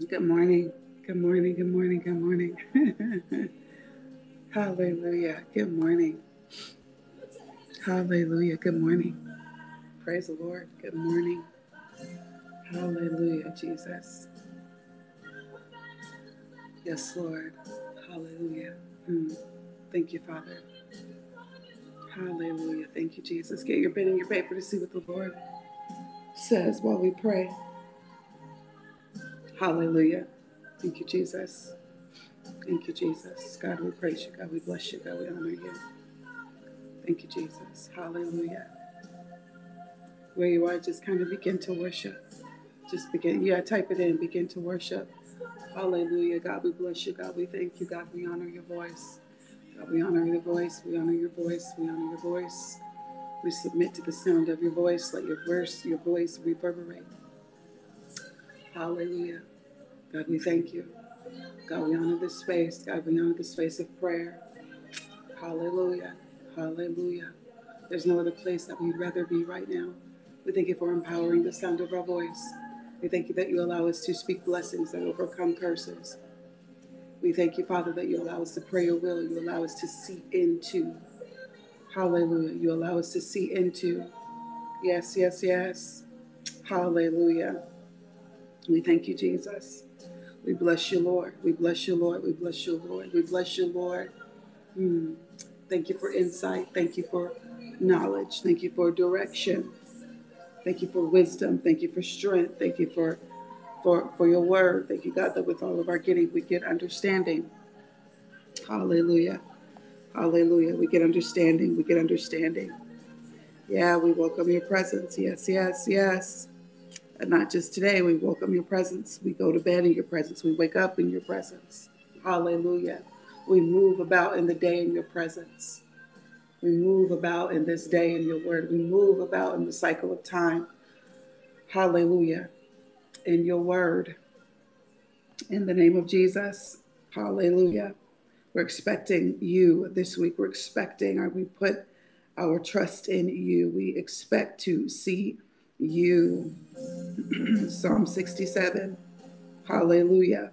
Good morning. Good morning. Good morning. Good morning. Hallelujah. Good morning. Hallelujah. Good morning. Praise the Lord. Good morning. Hallelujah, Jesus. Yes, Lord. Hallelujah. Mm. Thank you, Father. Hallelujah. Thank you, Jesus. Get your pen and your paper to see what the Lord says while we pray. Hallelujah. Thank you, Jesus. Thank you, Jesus. God, we praise you. God, we bless you. God, we honor you. Thank you, Jesus. Hallelujah. Where you are, just kind of begin to worship. Just begin. Yeah, type it in. Begin to worship. Hallelujah. God, we bless you. God, we thank you. God, we honor your voice. God, we honor your voice. We honor your voice. We honor your voice. We submit to the sound of your voice. Let your voice reverberate. Hallelujah. God, we thank you. God, we honor this space. God, we honor the space of prayer. Hallelujah. Hallelujah. There's no other place that we'd rather be right now. We thank you for empowering the sound of our voice. We thank you that you allow us to speak blessings that overcome curses. We thank you, Father, that you allow us to pray your will. You allow us to see into. Hallelujah. You allow us to see into. Yes, yes, yes. Hallelujah. We thank you, Jesus. We bless you, Lord. We bless you, Lord. We bless you, Lord. We bless you, Lord. Mm. Thank you for insight. Thank you for knowledge. Thank you for direction. Thank you for wisdom. Thank you for strength. Thank you for your word. Thank you, God, that with all of our getting, we get understanding. Hallelujah. Hallelujah. We get understanding. We get understanding. Yeah, we welcome your presence. Yes, yes, yes. And not just today, we welcome your presence. We go to bed in your presence. We wake up in your presence. Hallelujah. We move about in the day in your presence. We move about in this day in your word. We move about in the cycle of time. Hallelujah. In your word. In the name of Jesus. Hallelujah. We're expecting you this week. We're expecting, we put our trust in you. We expect to see you. Psalm 67. Hallelujah.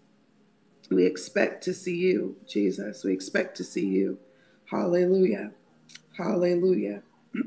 We expect to see you, Jesus. We expect to see you. Hallelujah. Hallelujah.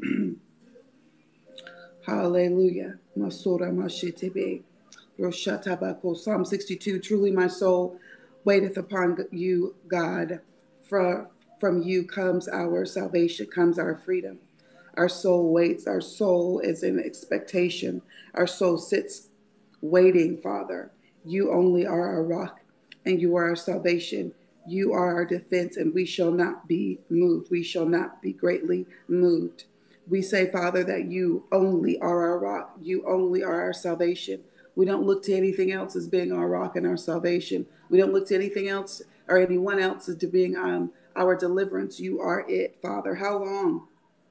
Hallelujah. Masora mashitebe. Roshatabako. Psalm 62. Truly my soul waiteth upon you, God. From you comes our salvation, comes our freedom. Our soul waits. Our soul is in expectation. Our soul sits waiting, Father. You only are our rock and you are our salvation. You are our defense, and we shall not be moved. We shall not be greatly moved. We say, Father, that you only are our rock. You only are our salvation. We don't look to anything else as being our rock and our salvation. We don't look to anything else or anyone else as to being our deliverance. You are it, Father. How long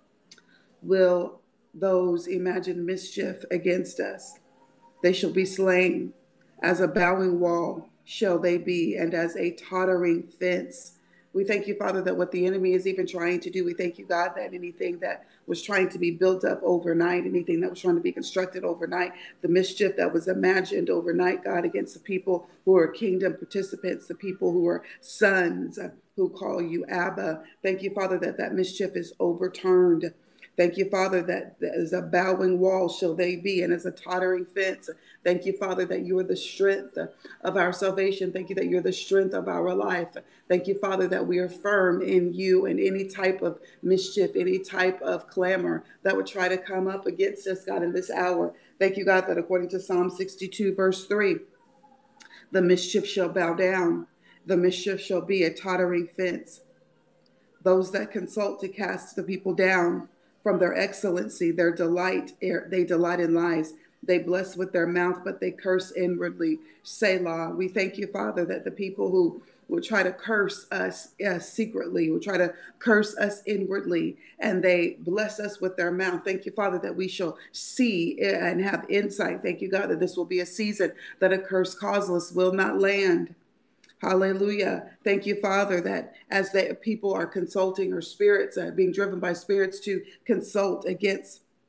will those imagine mischief against us? They shall be slain. As a bowing wall shall they be, and as a tottering fence. We thank you, Father, that what the enemy is even trying to do, we thank you, God, that anything that was trying to be built up overnight, anything that was trying to be constructed overnight, the mischief that was imagined overnight, God, against the people who are kingdom participants, the people who are sons, who call you Abba. Thank you, Father, that that mischief is overturned. Thank you, Father, that as a bowing wall shall they be, and as a tottering fence. Thank you, Father, that you are the strength of our salvation. Thank you that you're the strength of our life. Thank you, Father, that we are firm in you, and any type of mischief, any type of clamor that would try to come up against us, God, in this hour. Thank you, God, that according to Psalm 62, verse 3, the mischief shall bow down. The mischief shall be a tottering fence. Those that consult to cast the people down from their excellency, their delight, they delight in lies. They bless with their mouth, but they curse inwardly. Selah. We thank you, Father, that the people who will try to curse us secretly, will try to curse us inwardly, and they bless us with their mouth. Thank you, Father, that we shall see and have insight. Thank you, God, that this will be a season that a curse causeless will not land. Hallelujah. Thank you, Father, that as the people are consulting, or spirits being driven by spirits to consult against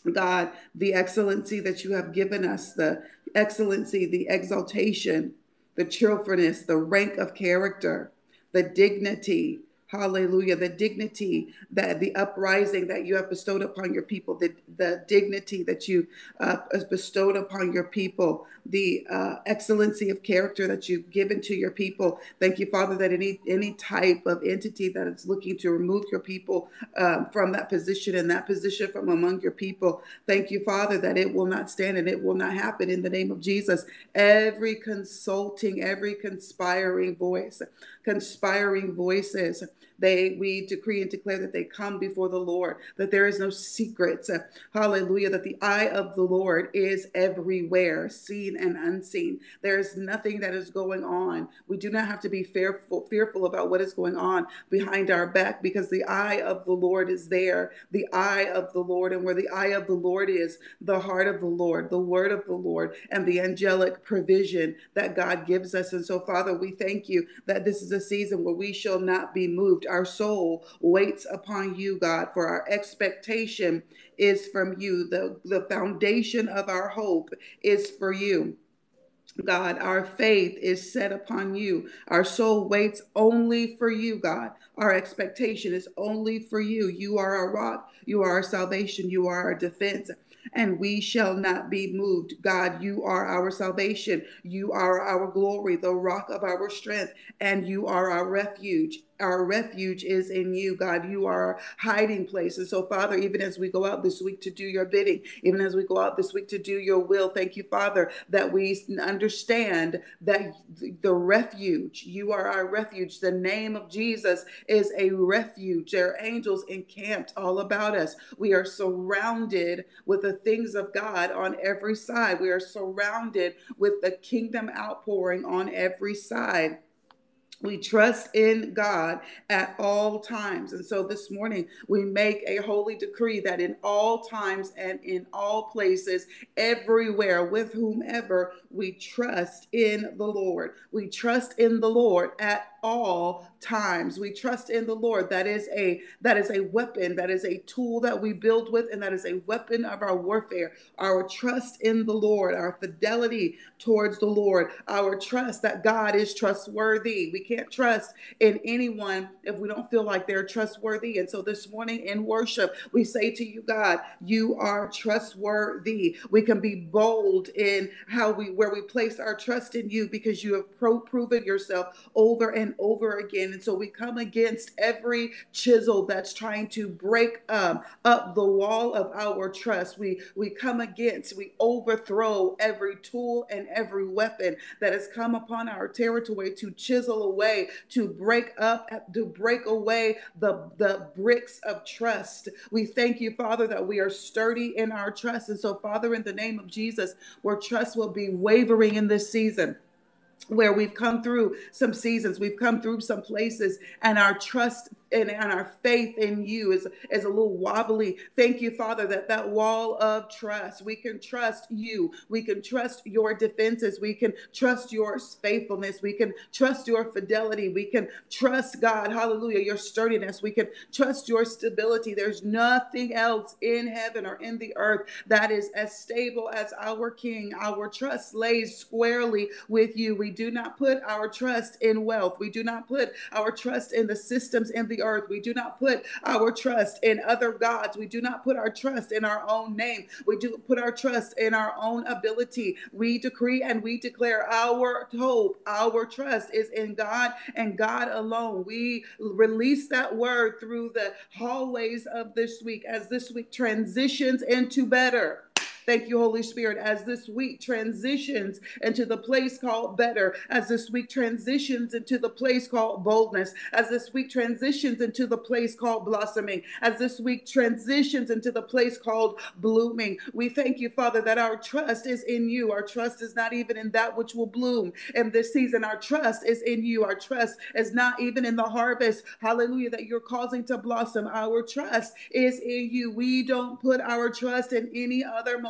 God, the excellency that you have given us, the excellency, the exaltation, the cheerfulness, the rank of character, the dignity, hallelujah, the dignity, that the uprising that you have bestowed upon your people, the dignity that you bestowed upon your people, the excellency of character that you've given to your people. Thank you, Father, that any type of entity that is looking to remove your people from that position and that position from among your people, thank you, Father, that it will not stand and it will not happen in the name of Jesus. Every consulting, every conspiring voices, we decree and declare that they come before the Lord, that there is no secrets. Hallelujah. That the eye of the Lord is everywhere, seen and unseen. There is nothing that is going on. We do not have to be fearful about what is going on behind our back, because the eye of the Lord is there. The eye of the Lord, and where the eye of the Lord is, the heart of the Lord, the word of the Lord, and the angelic provision that God gives us. And so, Father, we thank you that this is a season where we shall not be moved. Our soul waits upon you, God, for our expectation is from you. The foundation of our hope is for you. God, our faith is set upon you. Our soul waits only for you, God. Our expectation is only for you. You are our rock. You are our salvation. You are our defense. And we shall not be moved. God, you are our salvation. You are our glory, the rock of our strength, and you are our refuge. Our refuge is in you, God. You are our hiding place. And so, Father, even as we go out this week to do your bidding, even as we go out this week to do your will, thank you, Father, that we understand that the refuge, you are our refuge. The name of Jesus is a refuge. There are angels encamped all about us. We are surrounded with the things of God on every side. We are surrounded with the kingdom outpouring on every side. We trust in God at all times. And so this morning, we make a holy decree that in all times and in all places, everywhere, with whomever, we trust in the Lord. We trust in the Lord at all times. We trust in the Lord. That is a weapon, that is a tool that we build with, and that is a weapon of our warfare. Our trust in the Lord, our fidelity towards the Lord, our trust that God is trustworthy. We can't trust in anyone if we don't feel like they're trustworthy. And so this morning in worship, we say to you, God, you are trustworthy. We can be bold in where we place our trust in you, because you have proven yourself over and over again. And so we come against every chisel that's trying to break up the wall of our trust. We overthrow every tool and every weapon that has come upon our territory to chisel away, to break away the bricks of trust. We thank you, Father, that we are sturdy in our trust. And so, Father, in the name of Jesus, where trust will be wavering in this season, where we've come through some seasons, we've come through some places, and our trust and our faith in you is a little wobbly. Thank you, Father, that wall of trust, we can trust you. We can trust your defenses. We can trust your faithfulness. We can trust your fidelity. We can trust, God, hallelujah, your sturdiness. We can trust your stability. There's nothing else in heaven or in the earth that is as stable as our King. Our trust lays squarely with you. We do not put our trust in wealth. We do not put our trust in the systems in the earth. We do not put our trust in other gods. We do not put our trust in our own name. We do put our trust in our own ability. We decree and we declare our hope, our trust is in God and God alone. We release that word through the hallways of this week, as this week transitions into better. Thank you, Holy Spirit, as this week transitions into the place called better, as this week transitions into the place called boldness, as this week transitions into the place called blossoming, as this week transitions into the place called blooming. We thank you, Father, that our trust is in you. Our trust is not even in that which will bloom in this season. Our trust is in you. Our trust is not even in the harvest, hallelujah, that you're causing to blossom. Our trust is in you. We don't put our trust in any other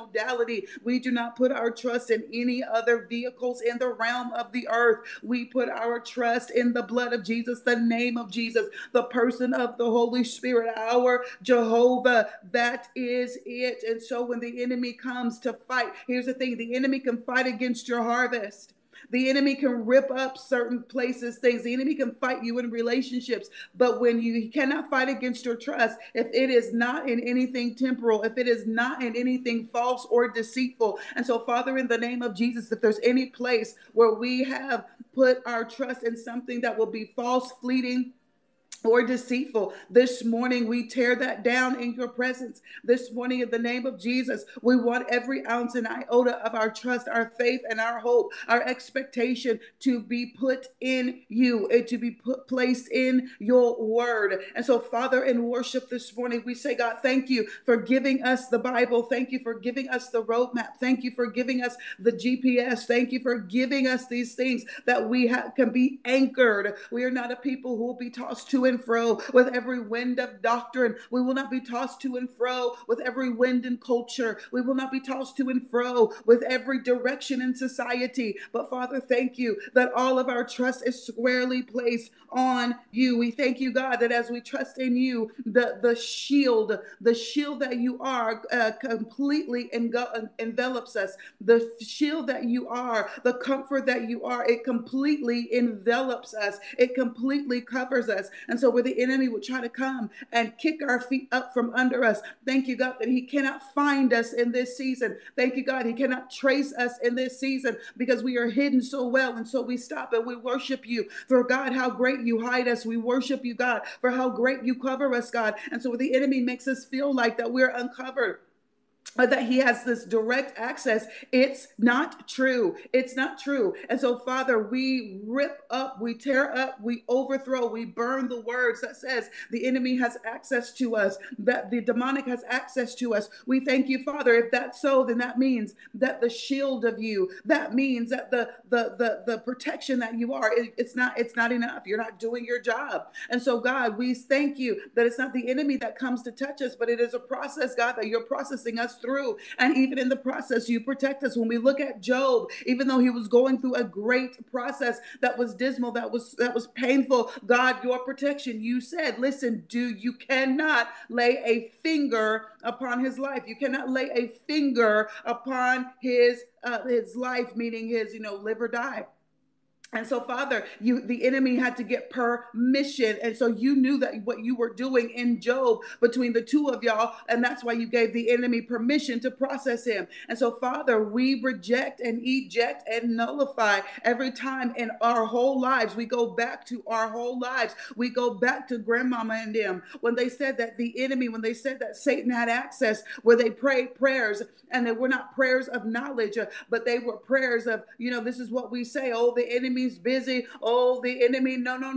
modality. We do not put our trust in any other vehicles in the realm of the earth. We put our trust in the blood of Jesus, the name of Jesus, the person of the Holy Spirit, our Jehovah. That is it. And so when the enemy comes to fight, here's the thing: the enemy can fight against your harvest. The enemy can rip up certain places, things. The enemy can fight you in relationships. But when he cannot fight against your trust, if it is not in anything temporal, if it is not in anything false or deceitful. And so, Father, in the name of Jesus, if there's any place where we have put our trust in something that will be false, fleeting, or deceitful, this morning we tear that down in your presence. This morning, in the name of Jesus, we want every ounce and iota of our trust, our faith, and our hope, our expectation to be put in you, and to be placed in your word. And so, Father, in worship this morning, we say, God, thank you for giving us the Bible. Thank you for giving us the roadmap. Thank you for giving us the GPS. Thank you for giving us these things that we can be anchored. We are not a people who will be tossed to and fro with every wind of doctrine. We will not be tossed to and fro with every wind in culture. We will not be tossed to and fro with every direction in society. But Father, thank you that all of our trust is squarely placed on you. We thank you, God, that as we trust in you, the shield that you are completely envelops us. The shield that you are, the comfort that you are, it completely envelops us. It completely covers us. And so where the enemy would try to come and kick our feet up from under us, thank you, God, that he cannot find us in this season. Thank you, God, he cannot trace us in this season because we are hidden so well. And so we stop and we worship you for, God, how great you hide us. We worship you, God, for how great you cover us, God. And so where the enemy makes us feel like that we're uncovered, or that he has this direct access, it's not true. It's not true. And so, Father, we rip up, we tear up, we overthrow, we burn the words that says the enemy has access to us, that the demonic has access to us. We thank you, Father. If that's so, then that means that the shield of you, that means that the protection that you are, it's not enough. You're not doing your job. And so, God, we thank you that it's not the enemy that comes to touch us, but it is a process, God, that you're processing us through. And even in the process, you protect us. When we look at Job, even though he was going through a great process that was dismal, that was painful, God, your protection, you said, listen, you cannot lay a finger upon his life. You cannot lay a finger upon his life, meaning his, live or die. And so, Father, the enemy had to get permission. And so you knew that what you were doing in Job between the two of y'all. And that's why you gave the enemy permission to process him. And so, Father, we reject and eject and nullify every time in our whole lives. We go back to our whole lives. We go back to grandmama and them. When they said that when they said that Satan had access, where they prayed prayers, and they were not prayers of knowledge, but they were prayers of, this is what we say, oh, the enemy's busy, oh, the enemy,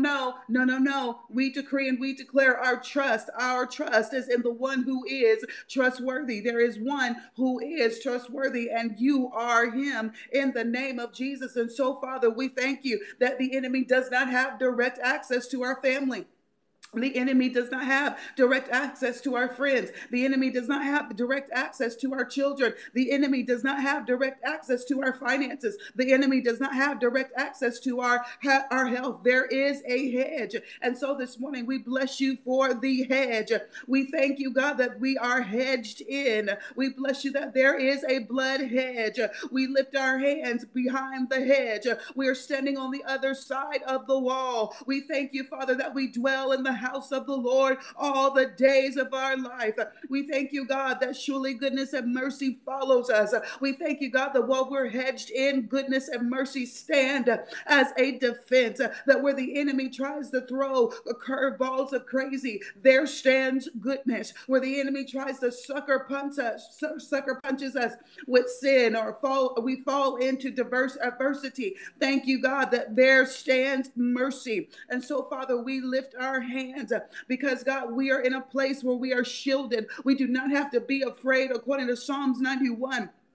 no. We decree and we declare our trust is in the one who is trustworthy. There is one who is trustworthy, and you are him, in the name of Jesus. And so, Father, we thank you that the enemy does not have direct access to our family. The enemy does not have direct access to our friends. The enemy does not have direct access to our children. The enemy does not have direct access to our finances. The enemy does not have direct access to our health. There is a hedge. And so this morning we bless you for the hedge. We thank you, God, that we are hedged in. We bless you that there is a blood hedge. We lift our hands behind the hedge. We are standing on the other side of the wall. We thank you, Father, that we dwell in the house of the Lord all the days of our life. We thank you, God, that surely goodness and mercy follows us. We thank you, God, that while we're hedged in, goodness and mercy stand as a defense. That where the enemy tries to throw curveballs of crazy, there stands goodness. Where the enemy tries to sucker punches us with sin, or we fall into adversity. Thank you, God, that there stands mercy. And so, Father, we lift our hands because, God, we are in a place where we are shielded. We do not have to be afraid, according to Psalms 91.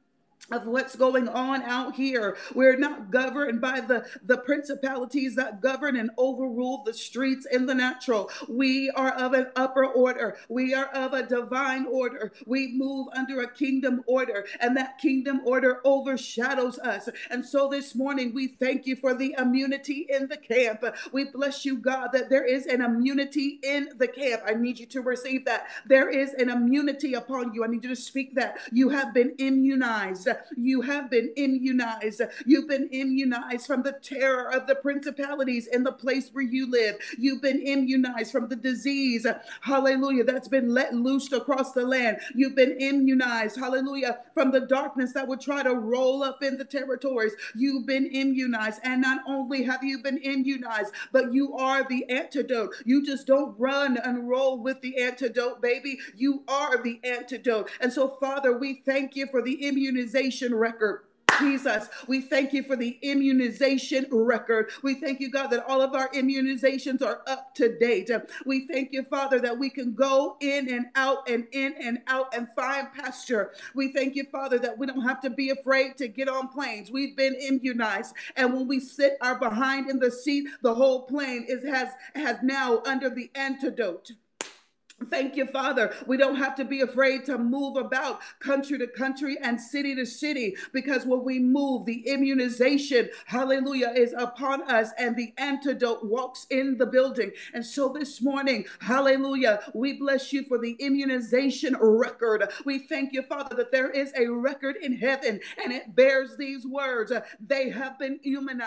of what's going on out here. We're not governed by the principalities that govern and overrule the streets in the natural. We are of an upper order. We are of a divine order. We move under a kingdom order, and that kingdom order overshadows us. And so this morning, we thank you for the immunity in the camp. We bless you, God, that there is an immunity in the camp. I need you to receive that. There is an immunity upon you. I need you to speak that. You have been immunized. You have been immunized. You've been immunized from the terror of the principalities in the place where you live. You've been immunized from the disease, hallelujah, that's been let loose across the land. You've been immunized, hallelujah, from the darkness that would try to roll up in the territories. You've been immunized. And not only have you been immunized, but you are the antidote. You just don't run and roll with the antidote, baby. You are the antidote. And so, Father, we thank you for the immunization record. Jesus, we thank you for the immunization record. We thank you, God, that all of our immunizations are up to date. We thank you, Father, that we can go in and out and in and out and find pasture. We thank you, Father, that we don't have to be afraid to get on planes. We've been immunized. And when we sit our behind in the seat, the whole plane has now under the antidote. Thank you, Father. We don't have to be afraid to move about country to country and city to city, because when we move, the immunization, hallelujah, is upon us, and the antidote walks in the building. And so this morning, hallelujah, we bless you for the immunization record. We thank you, Father, that there is a record in heaven, and it bears these words. They have been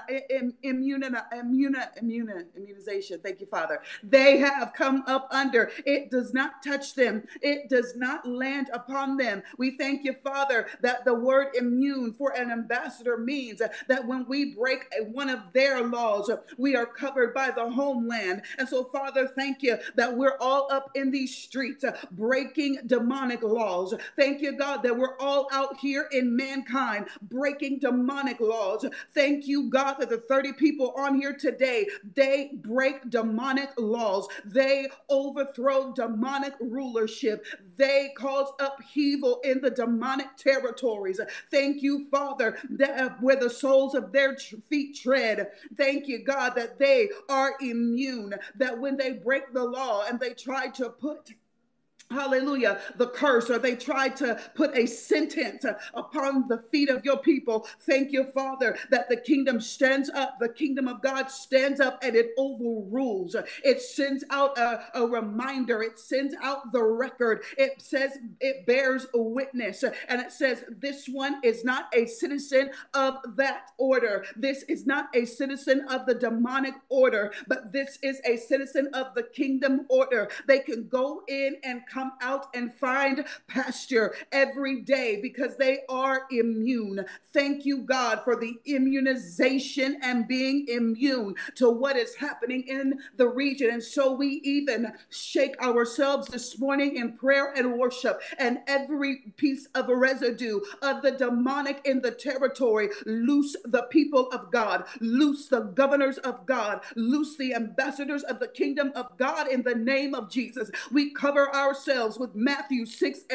immunization. Thank you, Father. They have come up under. It does not touch them. It does not land upon them. We thank you, Father, that the word immune for an ambassador means that when we break one of their laws, we are covered by the homeland. And so, Father, thank you that we're all up in these streets breaking demonic laws. Thank you, God, that we're all out here in mankind breaking demonic laws. Thank you, God, that the 30 people on here today, they break demonic laws. They overthrow demonic rulership. They cause upheaval in the demonic territories. Thank you, Father, that where the soles of their feet tread. Thank you, God, that they are immune, that when they break the law and they try to put, hallelujah, the curse, or they tried to put a sentence upon the feet of your people. Thank you, Father, that the kingdom stands up. The kingdom of God stands up and it overrules. It sends out a reminder. It sends out the record. It says it bears a witness, and it says this one is not a citizen of that order. This is not a citizen of the demonic order, but this is a citizen of the kingdom order. They can go in and come out and find pasture every day because they are immune. Thank you, God, for the immunization and being immune to what is happening in the region. And so we even shake ourselves this morning in prayer and worship, and every piece of a residue of the demonic in the territory, loose the people of God, loose the governors of God, loose the ambassadors of the kingdom of God in the name of Jesus. We cover ourselves with Matthew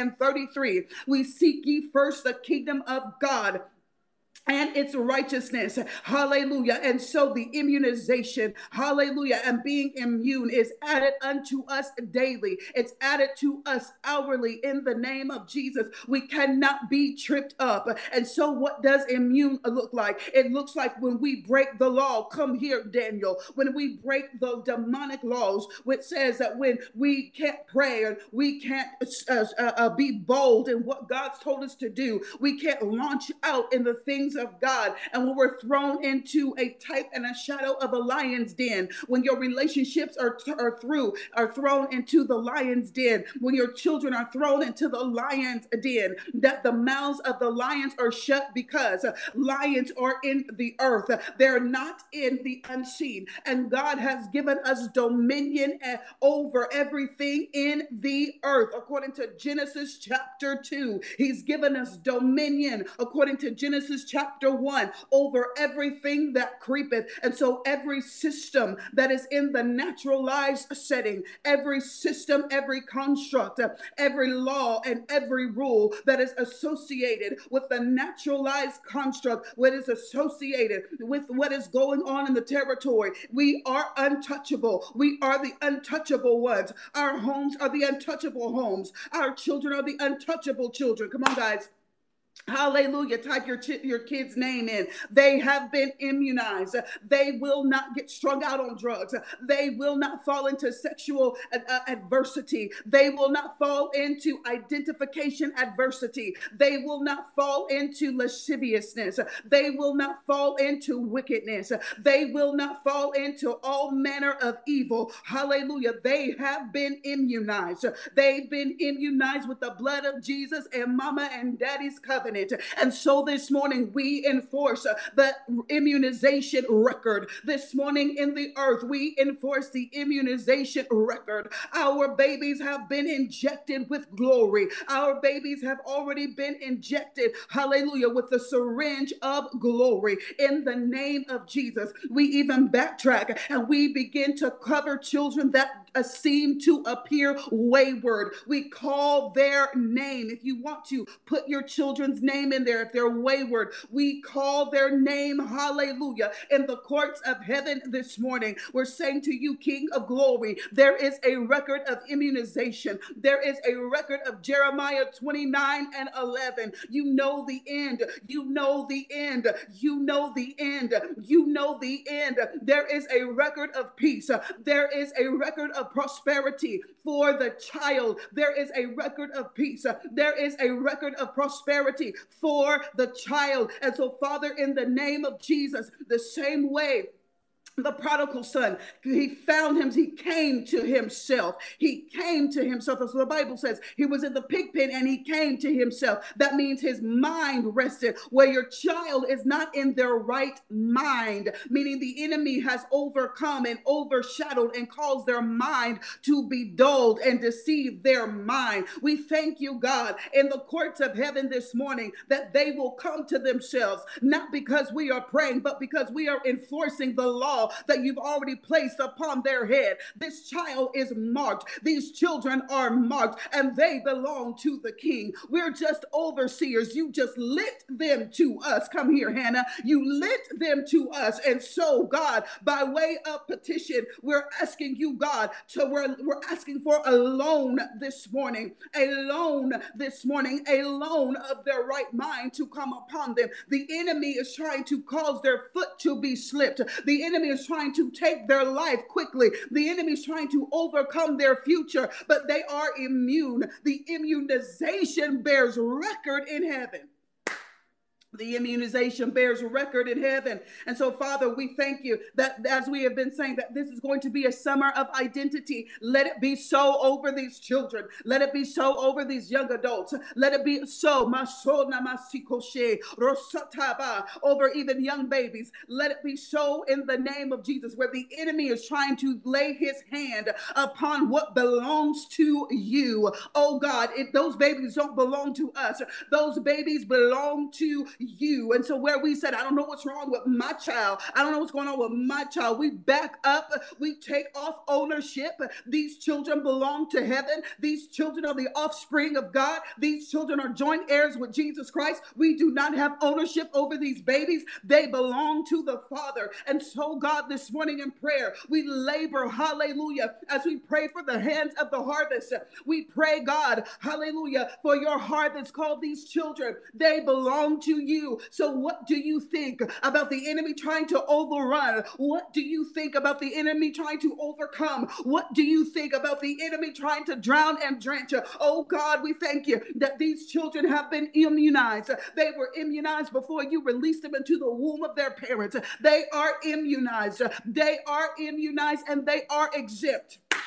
6:33. We seek ye first the kingdom of God and its righteousness. Hallelujah. And so the immunization, hallelujah, and being immune is added unto us daily. It's added to us hourly in the name of Jesus. We cannot be tripped up. And so what does immune look like? It looks like when we break the law. Come here, Daniel. When we break the demonic laws, which says that when we can't pray and we can't be bold in what God's told us to do, we can't launch out in the things of God. And when we're thrown into a type and a shadow of a lion's den, when your relationships are thrown into the lion's den, when your children are thrown into the lion's den, that the mouths of the lions are shut, because lions are in the earth. They're not in the unseen. And God has given us dominion over everything in the earth. According to Genesis chapter 2, he's given us dominion. According to Genesis chapter chapter 1 over everything that creepeth. And so every system that is in the naturalized setting, every system, every construct, every law, and every rule that is associated with the naturalized construct, what is associated with what is going on in the territory, we are untouchable. We are the untouchable ones. Our homes are the untouchable homes. Our children are the untouchable children. Come on, guys. Hallelujah. Type your kid's name in. They have been immunized. They will not get strung out on drugs. They will not fall into sexual adversity. They will not fall into identification adversity. They will not fall into lasciviousness. They will not fall into wickedness. They will not fall into all manner of evil. Hallelujah. They have been immunized. They've been immunized with the blood of Jesus and mama and daddy's covenant. And so this morning we enforce the immunization record. This morning in the earth, we enforce the immunization record. Our babies have been injected with glory. Our babies have already been injected, hallelujah, with the syringe of glory in the name of Jesus. We even backtrack and we begin to cover children that seem to appear wayward. We call their name. If you want to put your children's name in there, if they're wayward, we call their name, hallelujah, in the courts of heaven this morning. We're saying to you, King of glory, there is a record of immunization. There is a record of Jeremiah 29:11. You know the end. You know the end. You know the end. You know the end. There is a record of peace. There is a record of prosperity for the child. There is a record of peace. There is a record of prosperity for the child. And so, Father, in the name of Jesus, the same way the prodigal son, he found him, he came to himself. He came to himself. That's what the Bible says. He was in the pig pen and he came to himself. That means his mind rested. Where your child is not in their right mind, meaning the enemy has overcome and overshadowed and caused their mind to be dulled and deceive their mind. We thank you, God, in the courts of heaven this morning that they will come to themselves, not because we are praying, but because we are enforcing the law that you've already placed upon their head. This child is marked. These children are marked and they belong to the King. We're just overseers. You just lit them to us. Come here, Hannah. You lit them to us. And so, God, by way of petition, we're asking you, God, we're asking for a loan this morning, a loan this morning, a loan of their right mind to come upon them. The enemy is trying to cause their foot to be slipped. The enemy is trying to take their life quickly. The enemy is trying to overcome their future, but they are immune. The immunization bears record in heaven. The immunization bears record in heaven. And so, Father, we thank you that as we have been saying that this is going to be a summer of identity. Let it be so over these children. Let it be so over these young adults. Let it be so over even young babies. Let it be so in the name of Jesus, where the enemy is trying to lay his hand upon what belongs to you. Oh God, if those babies don't belong to us, those babies belong to you. And so where we said, I don't know what's wrong with my child, I don't know what's going on with my child, we back up, we take off ownership. These children belong to heaven. These children are the offspring of God. These children are joint heirs with Jesus Christ. We do not have ownership over these babies. They belong to the Father. And so, God, this morning in prayer, we labor, hallelujah, as we pray for the hands of the harvest. We pray, God, hallelujah, for your harvest. Call these children. They belong to you. So what do you think about the enemy trying to overrun? What do you think about the enemy trying to overcome? What do you think about the enemy trying to drown and drench? Oh God, we thank you that these children have been immunized. They were immunized before you released them into the womb of their parents. They are immunized. They are immunized and they are exempt.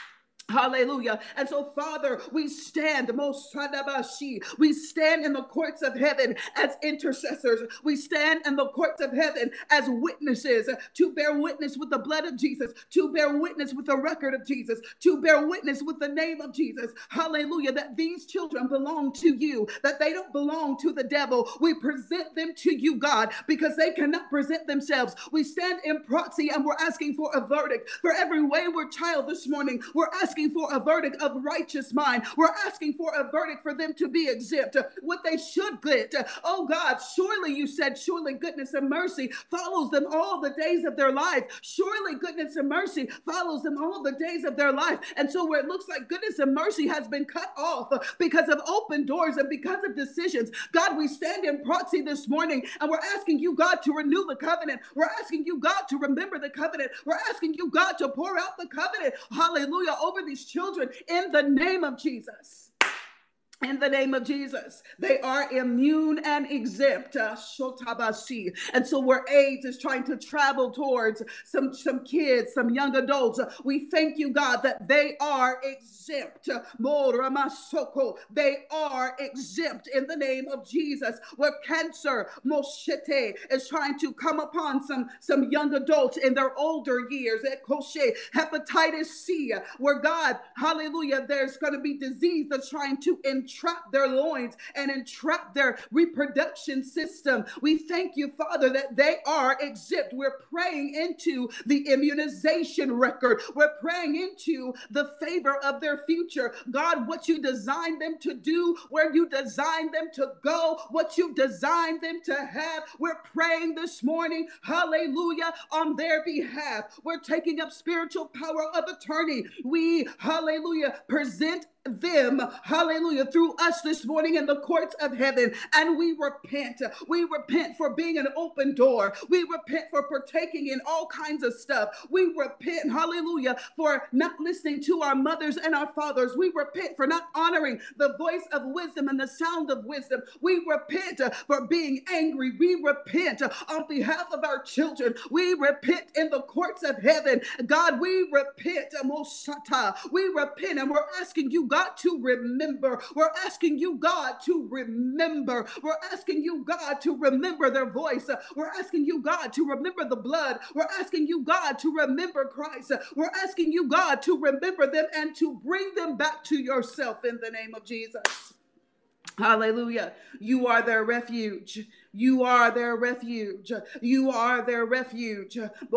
Hallelujah. And so, Father, we stand, we stand in the courts of heaven as intercessors. We stand in the courts of heaven as witnesses to bear witness with the blood of Jesus, to bear witness with the record of Jesus, to bear witness with the name of Jesus. Hallelujah. That these children belong to you, that they don't belong to the devil. We present them to you, God, because they cannot present themselves. We stand in proxy and we're asking for a verdict for every wayward child this morning. We're asking for a verdict of righteous mind. We're asking for a verdict for them to be exempt, what they should get. Oh God, surely you said, surely goodness and mercy follows them all the days of their life. Surely goodness and mercy follows them all the days of their life. And so where it looks like goodness and mercy has been cut off because of open doors and because of decisions, God, we stand in proxy this morning and we're asking you, God, to renew the covenant. We're asking you, God, to remember the covenant. We're asking you, God, to pour out the covenant. Hallelujah. Over these children in the name of Jesus. In the name of Jesus, they are immune and exempt. And so where AIDS is trying to travel towards some kids, some young adults, we thank you, God, that they are exempt. They are exempt in the name of Jesus. Where cancer is trying to come upon some young adults in their older years. Hepatitis C, where God, hallelujah, there's going to be disease that's trying to entrap their loins and entrap their reproduction system. We thank you, Father, that they are exempt. We're praying into the immunization record. We're praying into the favor of their future. God, what you designed them to do, where you designed them to go, what you designed them to have. We're praying this morning, hallelujah, on their behalf. We're taking up spiritual power of attorney. We, hallelujah, present them, hallelujah, through us this morning in the courts of heaven. And we repent. We repent for being an open door. We repent for partaking in all kinds of stuff. We repent, hallelujah, for not listening to our mothers and our fathers. We repent for not honoring the voice of wisdom and the sound of wisdom. We repent for being angry. We repent on behalf of our children. We repent in the courts of heaven. God, we repent. We repent and we're asking you, God, to remember. We're asking you, God, to remember. We're asking you, God, to remember their voice. We're asking you, God, to remember the blood. We're asking you, God, to remember Christ. We're asking you, God, to remember them and to bring them back to yourself in the name of Jesus. Hallelujah. You are their refuge. You are their refuge. You are their refuge.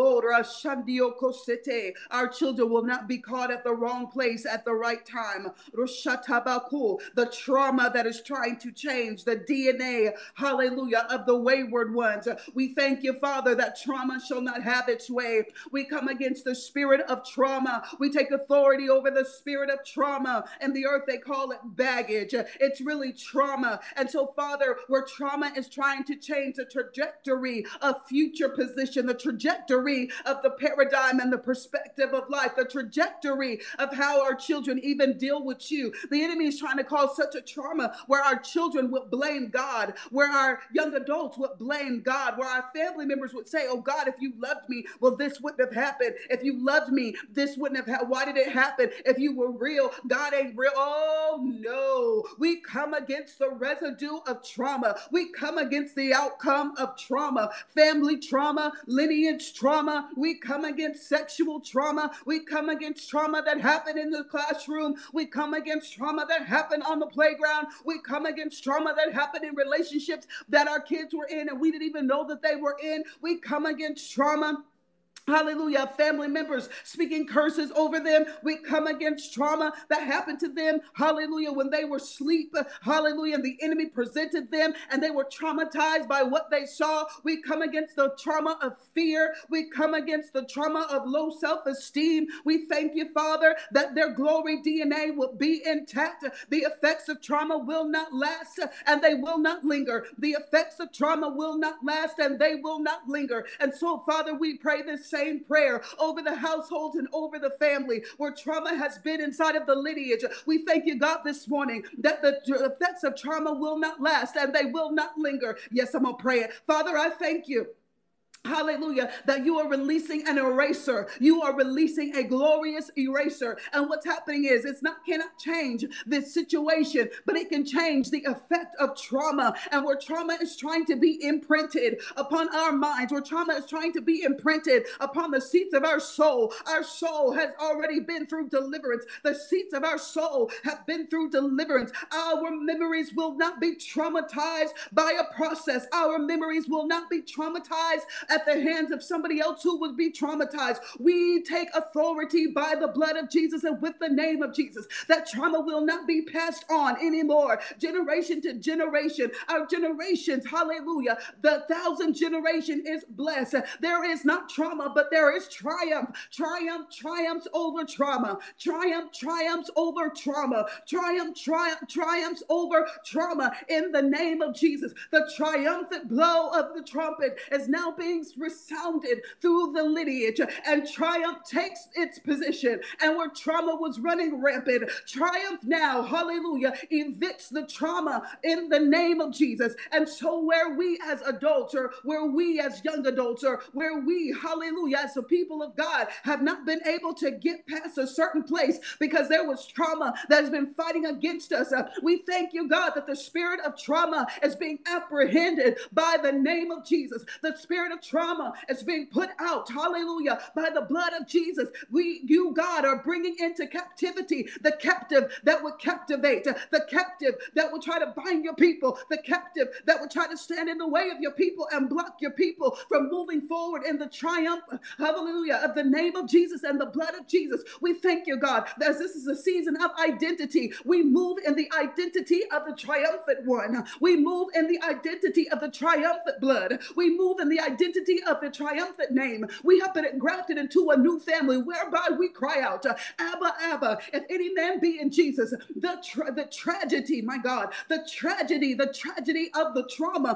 Our children will not be caught at the wrong place at the right time. The trauma that is trying to change the DNA, hallelujah, of the wayward ones. We thank you, Father, that trauma shall not have its way. We come against the spirit of trauma. We take authority over the spirit of trauma. In the earth, they call it baggage. It's really trauma. And so, Father, where trauma is trying to change the trajectory of future position, the trajectory of the paradigm and the perspective of life, the trajectory of how our children even deal with you. The enemy is trying to cause such a trauma where our children would blame God, where our young adults would blame God, where our family members would say, oh God, if you loved me, well, this wouldn't have happened. If you loved me, this wouldn't have happened. Why did it happen? If you were real, God ain't real. Oh no, we come against the residue of trauma. We come against the outcome of trauma, family trauma, lineage trauma. We come against sexual trauma. We come against trauma that happened in the classroom. We come against trauma that happened on the playground. We come against trauma that happened in relationships that our kids were in and we didn't even know that they were in. We come against trauma, hallelujah, family members speaking curses over them. We come against trauma that happened to them, hallelujah, when they were asleep, hallelujah, and the enemy presented them and they were traumatized by what they saw. We come against the trauma of fear. We come against the trauma of low self-esteem. We thank you, Father, that their glory DNA will be intact. The effects of trauma will not last and they will not linger. The effects of trauma will not last and they will not linger. And so, Father, we pray this same prayer over the households and over the family where trauma has been inside of the lineage. We thank you, God, this morning that the effects of trauma will not last and they will not linger. Yes, I'm going to pray it. Father, I thank you. Hallelujah, that you are releasing an eraser. You are releasing a glorious eraser. And what's happening is cannot change this situation, but it can change the effect of trauma. And where trauma is trying to be imprinted upon our minds, where trauma is trying to be imprinted upon the seats of our soul has already been through deliverance. The seats of our soul have been through deliverance. Our memories will not be traumatized by a process. Our memories will not be traumatized at the hands of somebody else who would be traumatized. We take authority by the blood of Jesus and with the name of Jesus that trauma will not be passed on anymore, generation to generation. Our generations, hallelujah, the 1,000th generation is blessed. There is not trauma, but there is triumph. Triumph triumphs over trauma. Triumph triumphs over trauma. Triumphs over trauma in the name of Jesus. The triumphant blow of the trumpet is now being resounded through the lineage, and triumph takes its position. And where trauma was running rampant, triumph now, hallelujah, evicts the trauma in the name of Jesus. And so where we as adults, or where we as young adults, or where we, hallelujah, as the people of God have not been able to get past a certain place because there was trauma that has been fighting against us, we thank you, God, that the spirit of trauma is being apprehended by the name of Jesus. The spirit of trauma is being put out, hallelujah, by the blood of Jesus. You, God, are bringing into captivity the captive that would captivate, the captive that will try to bind your people, the captive that will try to stand in the way of your people and block your people from moving forward in the triumph, hallelujah, of the name of Jesus and the blood of Jesus. We thank you, God, that as this is a season of identity, we move in the identity of the triumphant one. We move in the identity of the triumphant blood. We move in the identity of the triumphant name. We have been grafted into a new family whereby we cry out, Abba, Abba, if any man be in Jesus. The tragedy, my God, the tragedy of the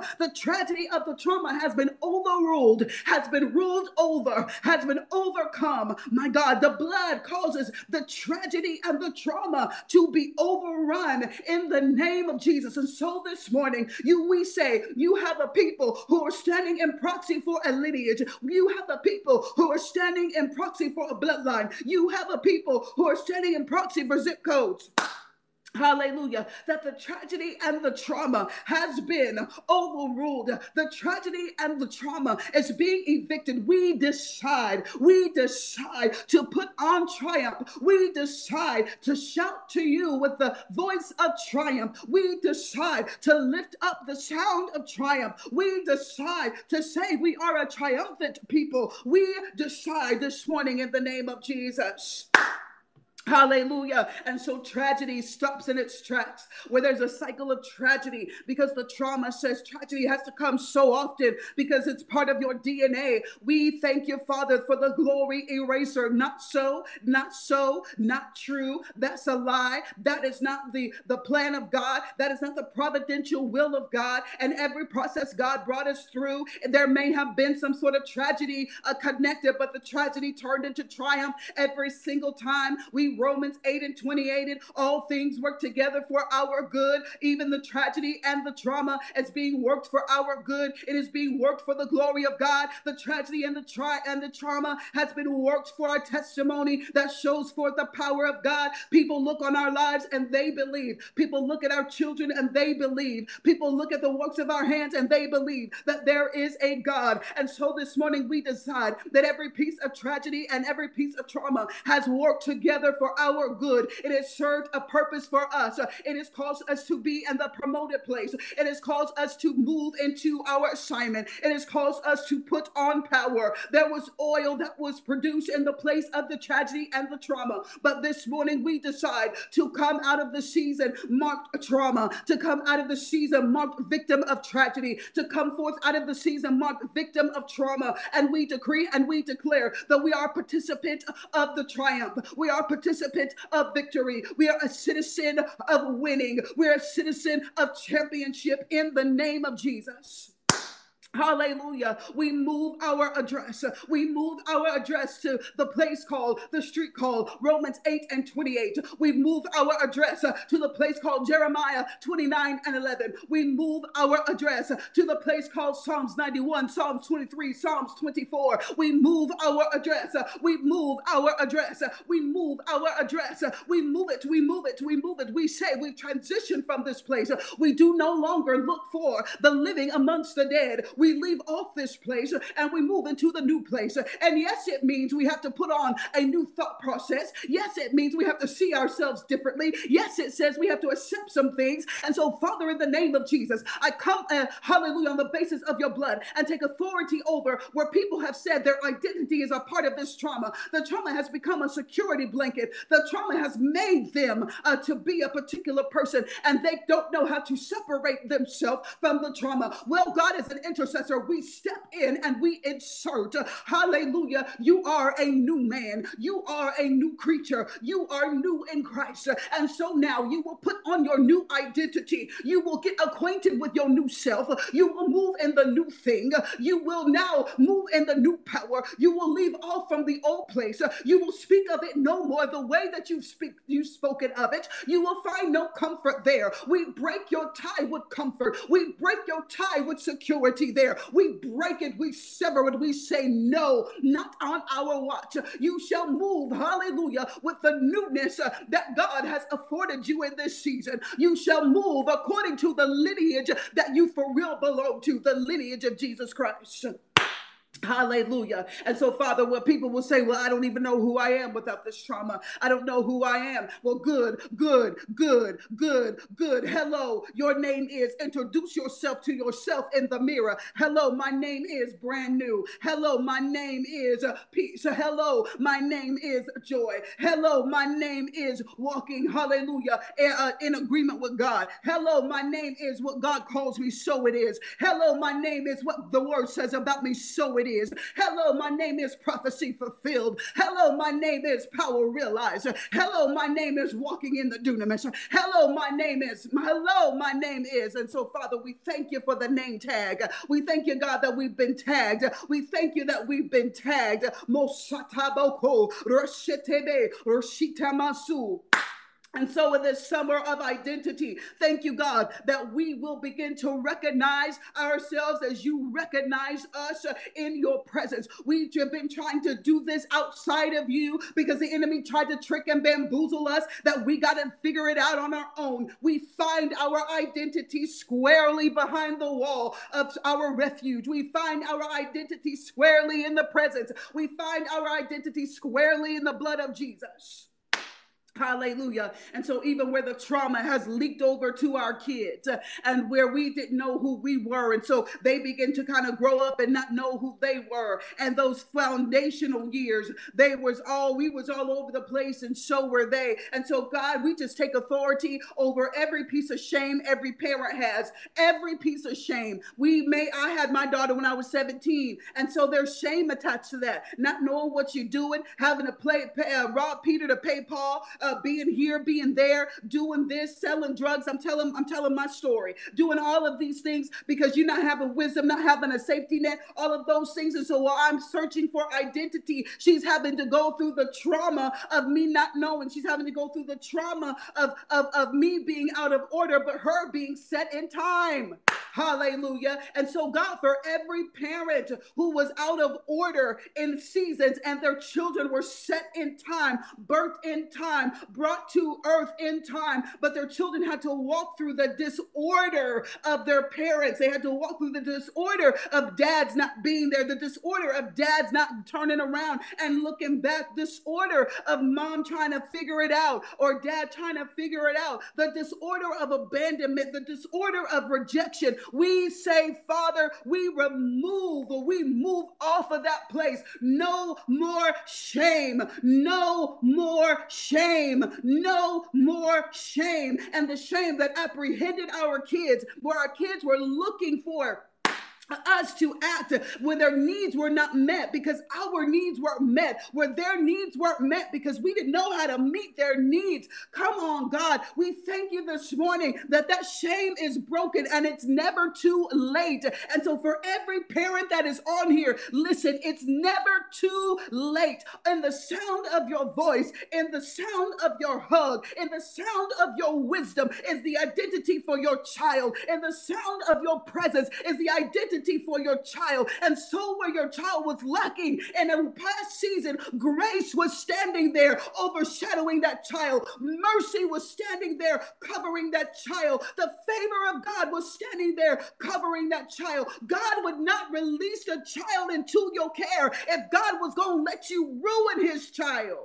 trauma has been overruled, has been ruled over, has been overcome. My God, the blood causes the tragedy and the trauma to be overrun in the name of Jesus. And so this morning, we say, you have a people who are standing in proxy for a lineage. You have a people who are standing in proxy for a bloodline. You have a people who are standing in proxy for zip codes. Hallelujah, that the tragedy and the trauma has been overruled. The tragedy and the trauma is being evicted. We decide to put on triumph. We decide to shout to you with the voice of triumph. We decide to lift up the sound of triumph. We decide to say we are a triumphant people. We decide this morning in the name of Jesus. Hallelujah. And so tragedy stops in its tracks where there's a cycle of tragedy because the trauma says tragedy has to come so often because it's part of your DNA. We thank you, Father, for the glory eraser. Not so, not true. That's a lie. That is not the plan of God. That is not the providential will of God. And every process God brought us through, there may have been some sort of tragedy connected, but the tragedy turned into triumph every single time. Romans 8:28, all things work together for our good. Even the tragedy and the trauma is being worked for our good. It is being worked for the glory of God. The tragedy and the trauma has been worked for our testimony that shows forth the power of God. People look on our lives and they believe. People look at our children and they believe. People look at the works of our hands and they believe that there is a God. And so this morning we decide that every piece of tragedy and every piece of trauma has worked together for our good. It has served a purpose for us. It has caused us to be in the promoted place. It has caused us to move into our assignment. It has caused us to put on power. There was oil that was produced in the place of the tragedy and the trauma. But this morning we decide to come out of the season marked trauma, to come out of the season marked victim of tragedy, to come forth out of the season marked victim of trauma. And we decree and we declare that we are participant of the triumph. We are participant of victory. We are a citizen of winning. We are a citizen of championship in the name of Jesus. Hallelujah. We move our address. We move our address to the place called, the street called Romans 8:28. We move our address to the place called Jeremiah 29:11. We move our address to the place called Psalms 91, Psalms 23, Psalms 24. We move our address. We move our address. We move our address. We move it. We move it. We move it. We say we've transitioned from this place. We do no longer look for the living amongst the dead. We leave off this place and we move into the new place. And yes, it means we have to put on a new thought process. Yes, it means we have to see ourselves differently. Yes, it says we have to accept some things. And so, Father, in the name of Jesus, I come, hallelujah, on the basis of your blood and take authority over where people have said their identity is a part of this trauma. The trauma has become a security blanket. The trauma has made them to be a particular person, and they don't know how to separate themselves from the trauma. Well, God is an intercessor. We step in and we insert, hallelujah, you are a new man. You are a new creature. You are new in Christ. And so now you will put on your new identity. You will get acquainted with your new self. You will move in the new thing. You will now move in the new power. You will leave off from the old place. You will speak of it no more the way that you've spoken of it. You will find no comfort there. We break your tie with comfort. We break your tie with security there. We break it. We sever it. We say no, not on our watch. You shall move, hallelujah, with the newness that God has afforded you in this season. You shall move according to the lineage that you for real belong to, the lineage of Jesus Christ. Hallelujah. And so, Father, what people will say, well, I don't even know who I am without this trauma. I don't know who I am. Well, good, good, good, good, good. Hello, your name is, introduce yourself to yourself in the mirror. Hello, my name is brand new. Hello, my name is peace. Hello, my name is joy. Hello, my name is walking, hallelujah, in agreement with God. Hello, my name is what God calls me, so it is. Hello, my name is what the word says about me, so it is. Hello, my name is prophecy fulfilled. Hello, my name is power realized. Hello, my name is walking in the dunamis. Hello, my name is. And so, Father, we thank you for the name tag. We thank you, God, that we've been tagged. We thank you that we've been tagged. Mosataboko, Roshetebe, Roshitamasu. And so in this summer of identity, thank you, God, that we will begin to recognize ourselves as you recognize us in your presence. We've been trying to do this outside of you because the enemy tried to trick and bamboozle us that we got to figure it out on our own. We find our identity squarely behind the wall of our refuge. We find our identity squarely in the presence. We find our identity squarely in the blood of Jesus. Hallelujah. And so even where the trauma has leaked over to our kids and where we didn't know who we were, and so they begin to kind of grow up and not know who they were, and those foundational years, we was all over the place, and so were they. And so, God, we just take authority over every piece of shame every parent has, every piece of shame. I had my daughter when I was 17, and so there's shame attached to that, not knowing what you're doing, having to rob Peter to pay Paul, being here, being there, doing this, selling drugs. I'm telling my story, doing all of these things because you're not having wisdom, not having a safety net, all of those things. And so while I'm searching for identity, she's having to go through the trauma of me not knowing. She's having to go through the trauma of me being out of order, but her being set in time. Hallelujah. And so, God, for every parent who was out of order in seasons and their children were set in time, birthed in time, brought to earth in time, but their children had to walk through the disorder of their parents. They had to walk through the disorder of dads not being there, the disorder of dads not turning around and looking back, disorder of mom trying to figure it out or dad trying to figure it out, the disorder of abandonment, the disorder of rejection. We say, Father, we move off of that place. No more shame, no more shame, no more shame. And the shame that apprehended our kids, where our kids were looking for us to act when their needs were not met because our needs weren't met, where their needs weren't met because we didn't know how to meet their needs. Come on, God. We thank you this morning that that shame is broken and it's never too late. And so for every parent that is on here, listen, it's never too late. In the sound of your voice, in the sound of your hug, in the sound of your wisdom is the identity for your child. In the sound of your presence is the identity for your child. And so where your child was lacking in a past season, grace was standing there overshadowing that child. Mercy was standing there covering that child. The favor of God was standing there covering that child. God would not release a child into your care if God was going to let you ruin his child.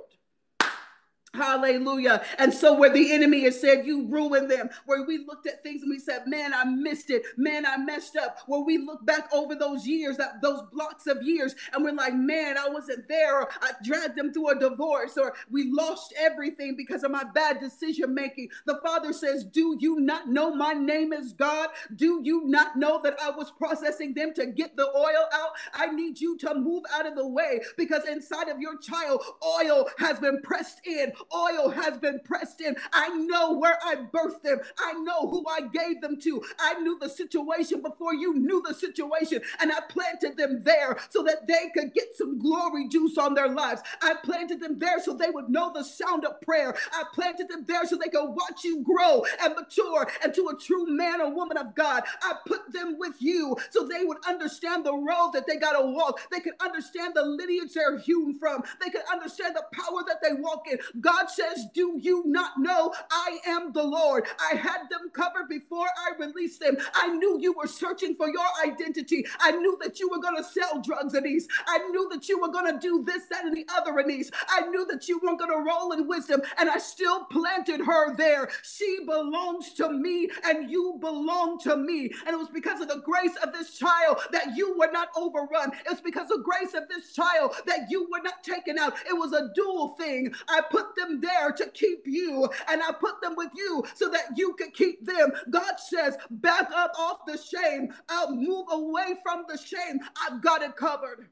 Hallelujah. And so where the enemy has said, you ruined them, where we looked at things and we said, man, I missed it. Man, I messed up. Where we look back over those years, those blocks of years, and we're like, man, I wasn't there. Or I dragged them through a divorce, or we lost everything because of my bad decision making. The Father says, do you not know my name is God? Do you not know that I was processing them to get the oil out? I need you to move out of the way because inside of your child, oil has been pressed in. Oil has been pressed in. I know where I birthed them. I know who I gave them to. I knew the situation before you knew the situation, and I planted them there so that they could get some glory juice on their lives. I planted them there so they would know the sound of prayer. I planted them there so they could watch you grow and mature into a true man or woman of God. I put them with you so they would understand the road that they got to walk. They could understand the lineage they're hewn from. They could understand the power that they walk in. God says, do you not know I am the Lord? I had them covered before I released them. I knew you were searching for your identity. I knew that you were going to sell drugs, Annice. I knew that you were going to do this, that, and the other, Annice. I knew that you weren't going to roll in wisdom, and I still planted her there. She belongs to me, and you belong to me. And it was because of the grace of this child that you were not overrun. It's because of the grace of this child that you were not taken out. It was a dual thing. I put them there to keep you, and I put them with you so that you could keep them. God says, back up off the shame. I'll move away from the shame. I've got it covered.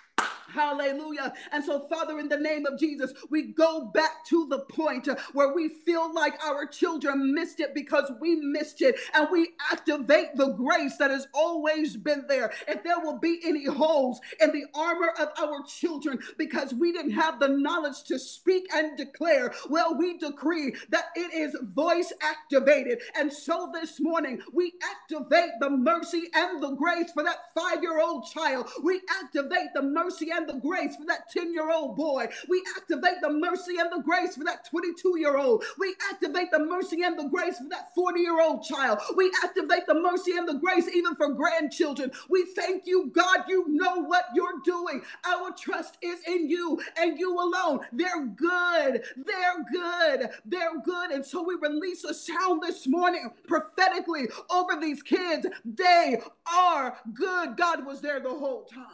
Hallelujah. And so, Father, in the name of Jesus, we go back to the point where we feel like our children missed it because we missed it, and we activate the grace that has always been there. If there will be any holes in the armor of our children because we didn't have the knowledge to speak and declare, well, we decree that it is voice activated. And so this morning, we activate the mercy and the grace for that 5-year-old child. We activate the mercy and the grace for that 10-year-old boy. We activate the mercy and the grace for that 22-year-old. We activate the mercy and the grace for that 40-year-old child. We activate the mercy and the grace even for grandchildren. We thank you, God. You know what you're doing. Our trust is in you and you alone. They're good. They're good. They're good. And so we release a sound this morning prophetically over these kids. They are good. God was there the whole time.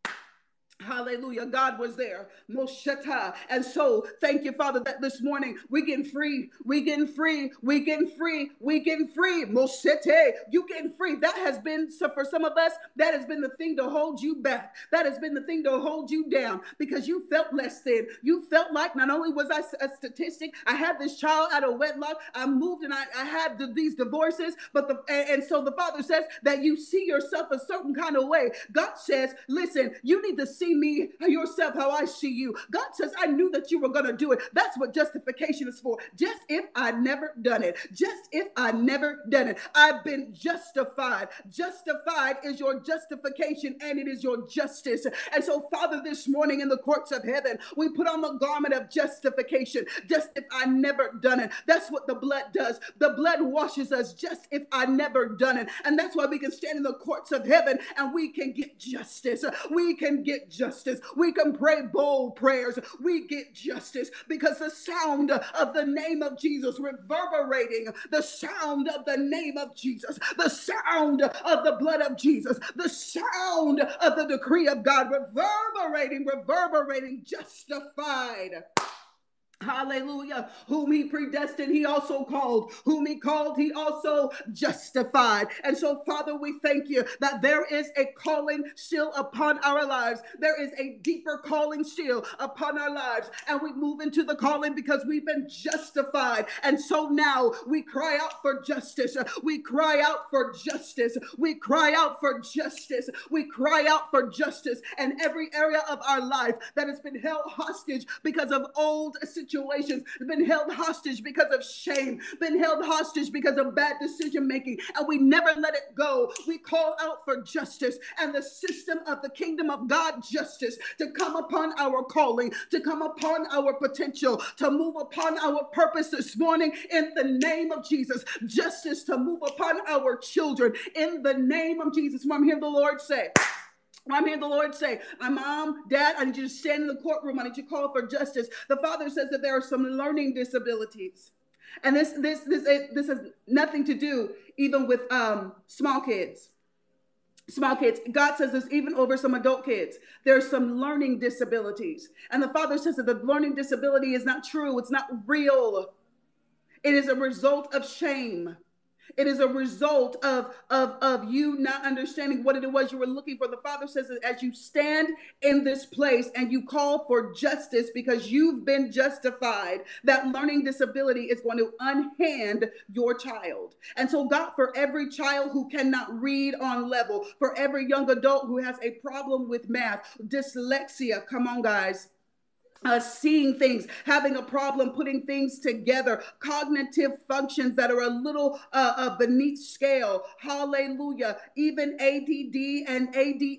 Hallelujah. God was there. Moshata. And so thank you, Father, that this morning we getting free. We getting free. We getting free. We getting free. Moshete. You getting free. That has been, so for some of us, that has been the thing to hold you back. That has been the thing to hold you down because you felt less than. You felt like not only was I a statistic, I had this child out of wedlock. I moved and I had these divorces, but and so the Father says that you see yourself a certain kind of way. God says, listen, you need to see me yourself how I see you. God says, I knew that you were going to do it. That's what justification is for. Just if I never done it. Just if I never done it. I've been justified. Justified is your justification and it is your justice. And so, Father, this morning in the courts of heaven, we put on the garment of justification. Just if I never done it. That's what the blood does. The blood washes us just if I never done it. And that's why we can stand in the courts of heaven and we can get justice. We can get justice. We can pray bold prayers. We get justice because the sound of the name of Jesus reverberating, the sound of the name of Jesus, the sound of the blood of Jesus, the sound of the decree of God reverberating, justified. Hallelujah. Whom he predestined, he also called. Whom he called, he also justified. And so, Father, we thank you that there is a calling still upon our lives. There is a deeper calling still upon our lives. And we move into the calling because we've been justified. And so now we cry out for justice. We cry out for justice. We cry out for justice. We cry out for justice. And every area of our life that has been held hostage because of old situations, been held hostage because of shame, been held hostage because of bad decision making, and we never let it go. We call out for justice and the system of the kingdom of God justice to come upon our calling, to come upon our potential, to move upon our purpose this morning in the name of Jesus. Justice to move upon our children in the name of Jesus. I'm hearing the Lord say, I'm hearing the Lord say, Mom, Dad, I need you to stand in the courtroom. I need you to call for justice. The Father says that there are some learning disabilities. And this has nothing to do even with small kids. Small kids. God says this even over some adult kids. There's some learning disabilities. And the Father says that the learning disability is not true. It's not real. It is a result of shame. It is a result of you not understanding what it was you were looking for. The Father says that as you stand in this place and you call for justice because you've been justified, that learning disability is going to unhand your child. And so, God, for every child who cannot read on level, for every young adult who has a problem with math, dyslexia, come on, guys. Seeing things, having a problem putting things together, cognitive functions that are a little beneath scale. Hallelujah. Even ADD and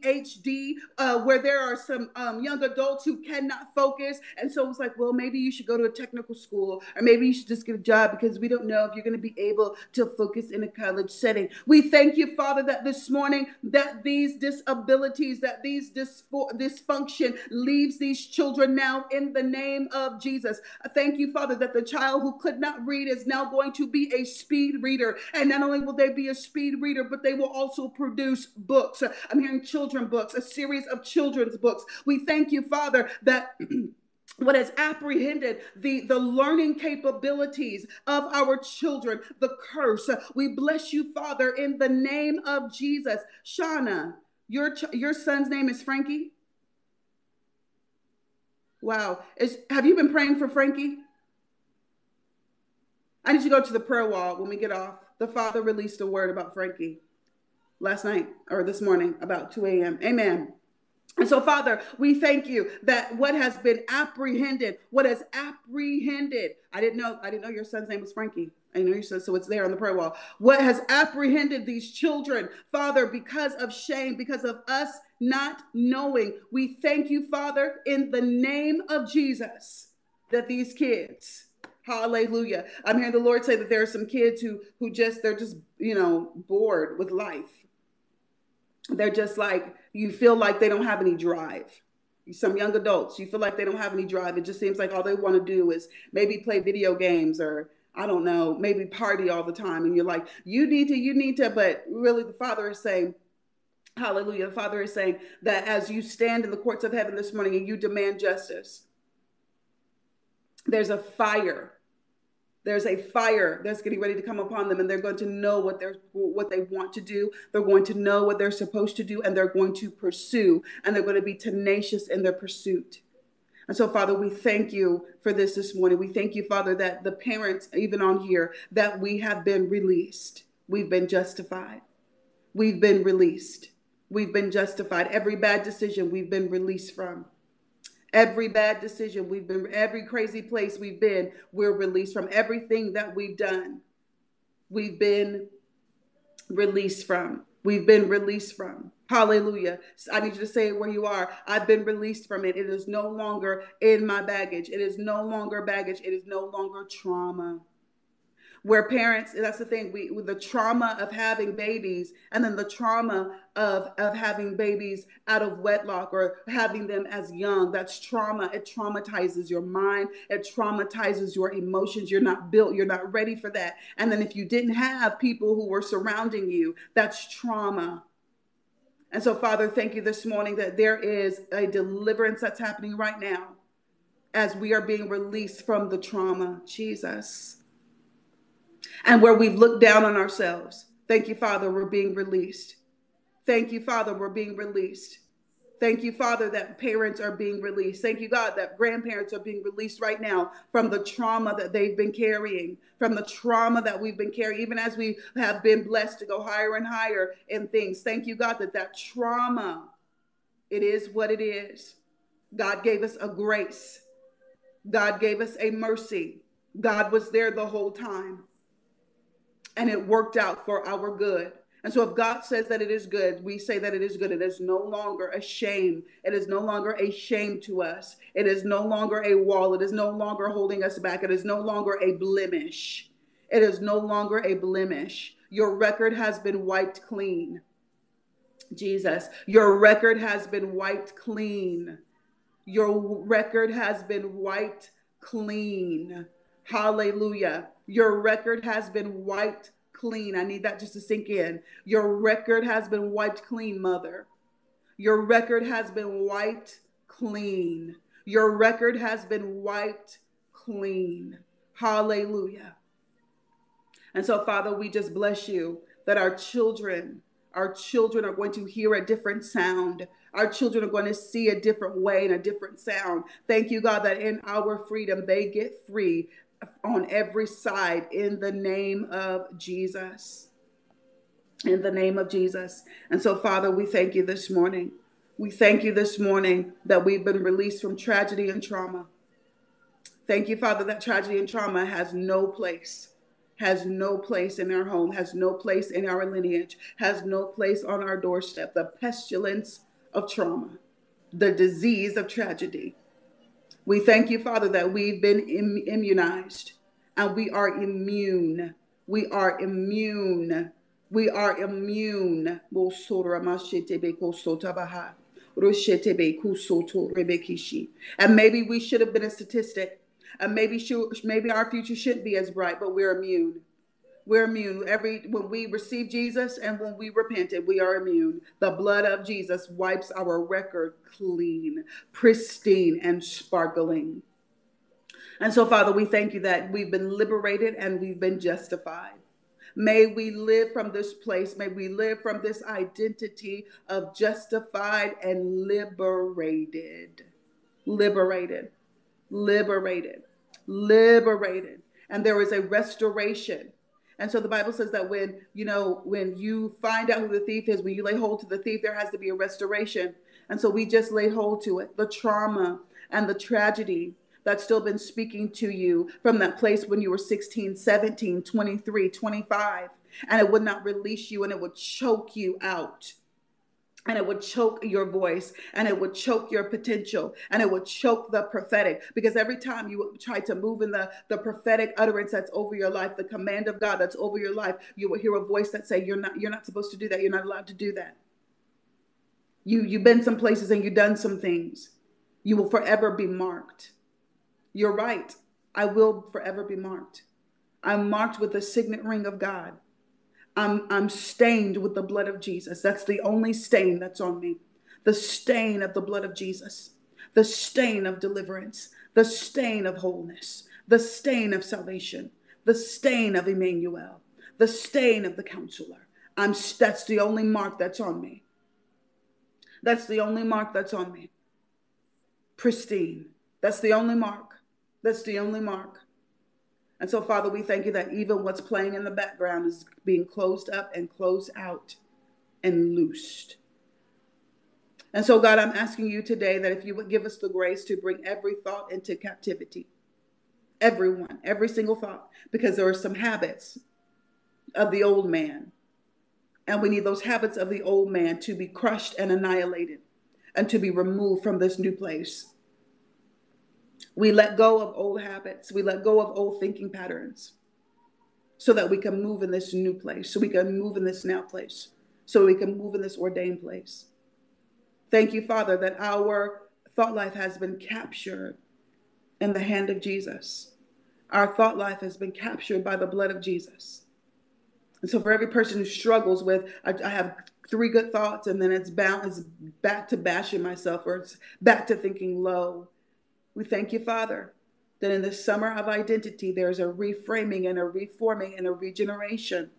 ADHD, where there are some young adults who cannot focus. And so it's like, well, maybe you should go to a technical school, or maybe you should just get a job because we don't know if you're going to be able to focus in a college setting. We thank you, Father, that this morning that these disabilities, that these dysfunction leaves these children now in the name of Jesus. I thank you, Father, that the child who could not read is now going to be a speed reader. And not only will they be a speed reader, but they will also produce books. I'm hearing children books, a series of children's books. We thank you, Father, that what has apprehended the learning capabilities of our children, the curse. We bless you, Father, in the name of Jesus. Shauna, your son's name is Frankie? Wow. Have you been praying for Frankie? I need you to go to the prayer wall when we get off. The Father released a word about Frankie last night or this morning about 2 a.m. Amen. And so, Father, we thank you that what has been apprehended, I didn't know your son's name was Frankie. I know you said, so it's there on the prayer wall. What has apprehended these children, Father, because of shame, because of us not knowing, we thank you, Father, in the name of Jesus, that these kids, hallelujah. I'm hearing the Lord say that there are some kids they're just, bored with life. They're just like, you feel like they don't have any drive. Some young adults, you feel like they don't have any drive. It just seems like all they want to do is maybe play video games or, I don't know, maybe party all the time. And you're like, you need to, but really the Father is saying, hallelujah. The Father is saying that as you stand in the courts of heaven this morning and you demand justice, there's a fire. There's a fire that's getting ready to come upon them, and they're going to know what they want to do. They're going to know what they're supposed to do, and they're going to pursue, and they're going to be tenacious in their pursuit. And so, Father, we thank you for this morning. We thank you, Father, that the parents, even on here, that we have been released. We've been justified. We've been released. We've been justified. Every bad decision we've been released from. Every bad decision every crazy place we've been, we're released from. Everything that we've done, we've been released from. We've been released from. Hallelujah. I need you to say it where you are. I've been released from it. It is no longer in my baggage. It is no longer baggage. It is no longer trauma. Where parents, that's the thing, with the trauma of having babies and then the trauma of having babies out of wedlock or having them as young, that's trauma. It traumatizes your mind. It traumatizes your emotions. You're not built. You're not ready for that. And then if you didn't have people who were surrounding you, that's trauma. And so, Father, thank you this morning that there is a deliverance that's happening right now. as we are being released from the trauma, Jesus. And where we've looked down on ourselves. Thank you, Father, we're being released. Thank you, Father, we're being released. Thank you, Father, that parents are being released. Thank you, God, that grandparents are being released right now from the trauma that they've been carrying, from the trauma that we've been carrying, even as we have been blessed to go higher and higher in things. Thank you, God, that trauma, it is what it is. God gave us a grace. God gave us a mercy. God was there the whole time. And it worked out for our good. And so if God says that it is good, we say that it is good. It is no longer a shame. It is no longer a shame to us. It is no longer a wall. It is no longer holding us back. It is no longer a blemish. It is no longer a blemish. Your record has been wiped clean. Jesus, your record has been wiped clean. Your record has been wiped clean. Hallelujah. Your record has been wiped clean. I need that just to sink in. Your record has been wiped clean, mother. Your record has been wiped clean. Your record has been wiped clean. Hallelujah. And so, Father, we just bless you that our children are going to hear a different sound. Our children are going to see a different way and a different sound. Thank you, God, that in our freedom, they get free on every side in the name of Jesus. In the name of Jesus. And so, Father, we thank you this morning. We thank you this morning that we've been released from tragedy and trauma. Thank you, Father, that tragedy and trauma has no place in our home, has no place in our lineage, has no place on our doorstep. The pestilence of trauma, the disease of tragedy. We thank you, Father, that we've been immunized and we are immune. We are immune. We are immune. And maybe we should have been a statistic. And maybe our future shouldn't be as bright, but we're immune. We're immune. When we receive Jesus and when we repented, we are immune. The blood of Jesus wipes our record clean, pristine, and sparkling. And so, Father, we thank you that we've been liberated and we've been justified. May we live from this place. May we live from this identity of justified and liberated. Liberated. Liberated. Liberated. And there is a restoration. And so the Bible says that when you find out who the thief is, when you lay hold to the thief, there has to be a restoration. And so we just laid hold to it. The trauma and the tragedy that's still been speaking to you from that place when you were 16, 17, 23, 25, and it would not release you and it would choke you out. And it would choke your voice, and it would choke your potential, and it would choke the prophetic. Because every time you try to move in the prophetic utterance that's over your life, the command of God that's over your life, you will hear a voice that say, you're not supposed to do that. You're not allowed to do that. You've been some places and you've done some things. You will forever be marked. You're right. I will forever be marked. I'm marked with the signet ring of God. I'm stained with the blood of Jesus. That's the only stain that's on me. The stain of the blood of Jesus. The stain of deliverance. The stain of wholeness. The stain of salvation. The stain of Emmanuel. The stain of the counselor. That's the only mark that's on me. That's the only mark that's on me. Pristine. That's the only mark. That's the only mark. And so, Father, we thank you that even what's playing in the background is being closed up and closed out and loosed. And so, God, I'm asking you today that if you would give us the grace to bring every thought into captivity. Everyone, every single thought. Because there are some habits of the old man. And we need those habits of the old man to be crushed and annihilated and to be removed from this new place. We let go of old habits. We let go of old thinking patterns so that we can move in this new place, so we can move in this now place, so we can move in this ordained place. Thank you, Father, that our thought life has been captured in the hand of Jesus. Our thought life has been captured by the blood of Jesus. And so for every person who struggles with, I have 3 good thoughts and then it's back to bashing myself or it's back to thinking low. We thank you, Father, that in the summer of identity, there's a reframing and a reforming and a regeneration,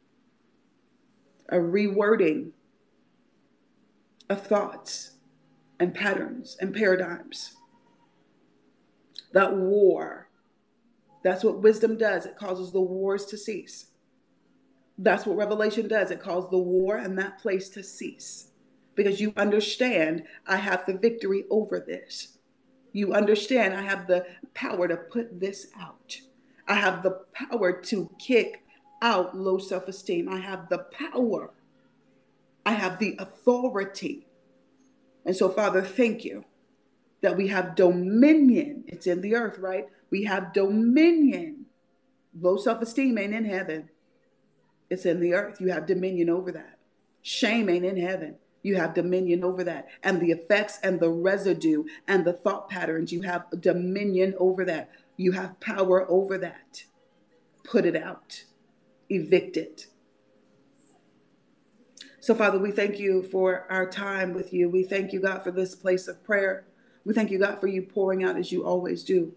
a rewording of thoughts and patterns and paradigms. That war, that's what wisdom does. It causes the wars to cease. That's what revelation does. It calls the war and that place to cease. Because you understand, I have the victory over this. You understand, I have the power to put this out. I have the power to kick out low self-esteem. I have the power. I have the authority. And so, Father, thank you that we have dominion. It's in the earth, right? We have dominion. Low self-esteem ain't in heaven. It's in the earth. You have dominion over that. Shame ain't in heaven. You have dominion over that. And the effects and the residue and the thought patterns, you have dominion over that. You have power over that. Put it out. Evict it. So, Father, we thank you for our time with you. We thank you, God, for this place of prayer. We thank you, God, for you pouring out as you always do.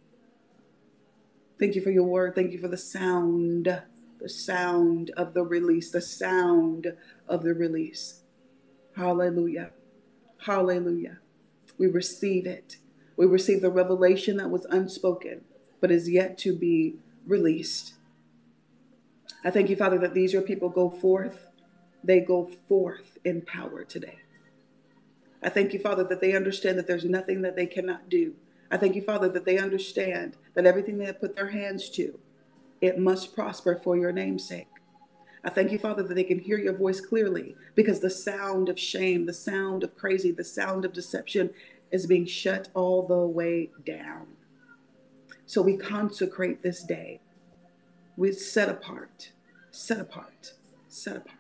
Thank you for your word. Thank you for the sound of the release, the sound of the release. Hallelujah. Hallelujah. We receive it. We receive the revelation that was unspoken, but is yet to be released. I thank you, Father, that these your people go forth. They go forth in power today. I thank you, Father, that they understand that there's nothing that they cannot do. I thank you, Father, that they understand that everything they have put their hands to, it must prosper for your name's sake. I thank you, Father, that they can hear your voice clearly because the sound of shame, the sound of crazy, the sound of deception is being shut all the way down. So we consecrate this day. We set apart, set apart, set apart.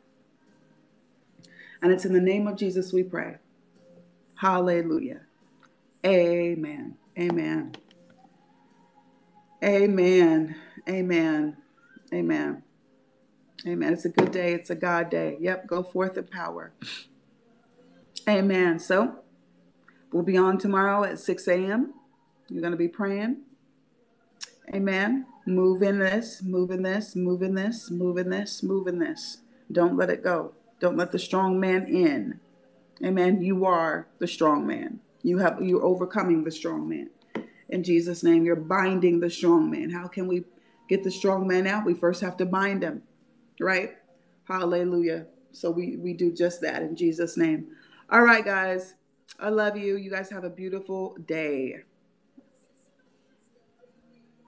And it's in the name of Jesus we pray. Hallelujah. Amen. Amen. Amen. Amen. Amen. Amen. It's a good day. It's a God day. Yep. Go forth in power. Amen. So we'll be on tomorrow at 6 a.m. You're going to be praying. Amen. Move in this, move in this, move in this, move in this, move in this. Don't let it go. Don't let the strong man in. Amen. You are the strong man. You're overcoming the strong man. In Jesus' name, you're binding the strong man. How can we get the strong man out? We first have to bind him, right? Hallelujah. So we do just that in Jesus' name. All right, guys. I love you. You guys have a beautiful day.